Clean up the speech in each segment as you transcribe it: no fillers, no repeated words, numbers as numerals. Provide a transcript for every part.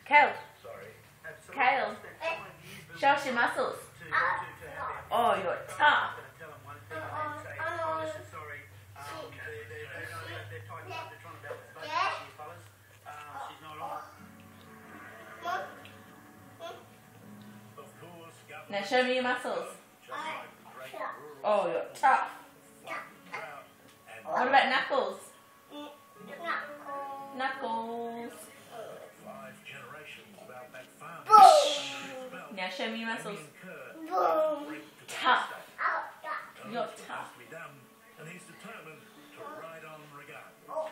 Kale. Kale. Show us your muscles. Oh, you're tough. Now show me your muscles. Oh, you're tough. What about knuckles? Knuckles. Now show me your muscles. Tough. You're tough. And he's determined to ride on regardless.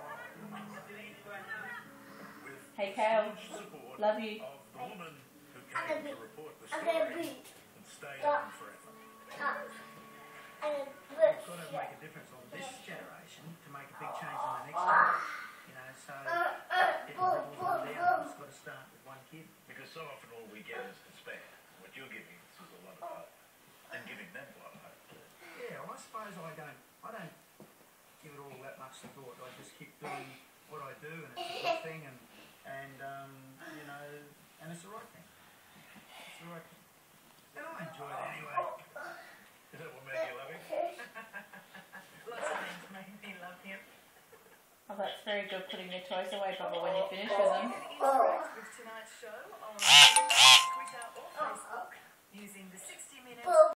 Hey Kale, love you. Of the woman who came to report the story and stayed on forever. We've got to make a difference on this generation to make a big change in the next one. You know, so getting levels on down, it's got to start with one kid. Because so often all we get is despair. What you're giving us is a lot of hope. And giving them a lot of hope. Yeah, well, I suppose I don't give it all that much thought. I just keep doing what I do, and it's a good thing, and you know, and it's the right thing. It's the right thing. And I enjoy it anyway. Is that what made you love him? Lots of things make me love him. Oh, that's very good putting your toys away, Bubba, when you finish with them. Interact with tonight's show on Twitter or Facebook using the 60-minute